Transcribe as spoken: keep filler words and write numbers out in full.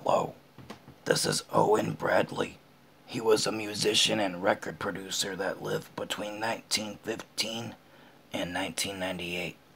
Hello, this is Owen Bradley. He was a musician and record producer that lived between nineteen fifteen and nineteen ninety-eight.